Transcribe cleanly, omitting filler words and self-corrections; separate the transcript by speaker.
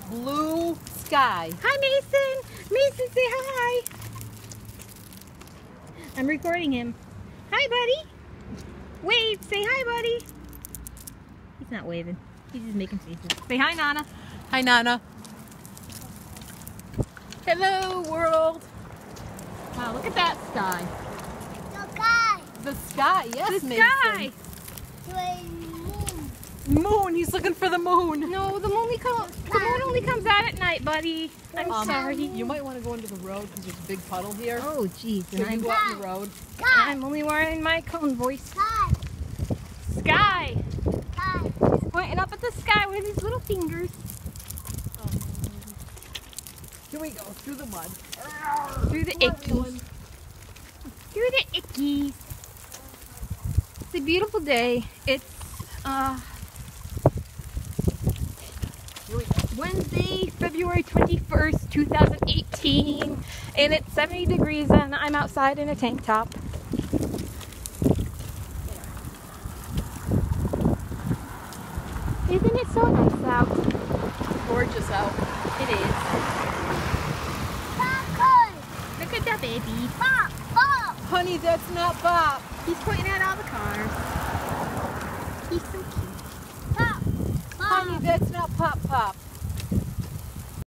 Speaker 1: blue sky.
Speaker 2: Hi, Mason. Mason, say hi. I'm recording him. Hi, buddy. Wave. Say hi, buddy. He's not waving. He's just making faces. Say hi, Nana.
Speaker 1: Hi, Nana. Hello, world. Wow, look at that sky.
Speaker 3: The sky.
Speaker 1: The sky, yes,
Speaker 2: The
Speaker 1: Mason.
Speaker 2: sky.
Speaker 1: Moon, he's looking for the moon.
Speaker 2: No, the moon only comes out at night, buddy. I'm sorry.
Speaker 1: You might want to go into the road because there's a big puddle here.
Speaker 2: Oh, jeez.
Speaker 1: So you go out in the road.
Speaker 2: I'm only wearing my cone voice.
Speaker 3: Sky.
Speaker 2: Sky.
Speaker 3: Sky.
Speaker 2: He's pointing up at the sky with his little fingers.
Speaker 1: Here we go, through the mud.
Speaker 2: Through the ickies. Through the ickies. It's a beautiful day. It's Wednesday, February 21st, 2018, and it's 70 degrees and I'm outside in a tank top. Isn't it so nice out?
Speaker 1: Gorgeous out.
Speaker 2: It is.
Speaker 3: Popcorn.
Speaker 2: Look at that baby.
Speaker 3: Pop. Pop.
Speaker 1: Honey, that's not Bob.
Speaker 2: He's pointing at all the cars. He's so cute.
Speaker 3: Pop. Pop.
Speaker 1: Honey, that's not Pop Pop.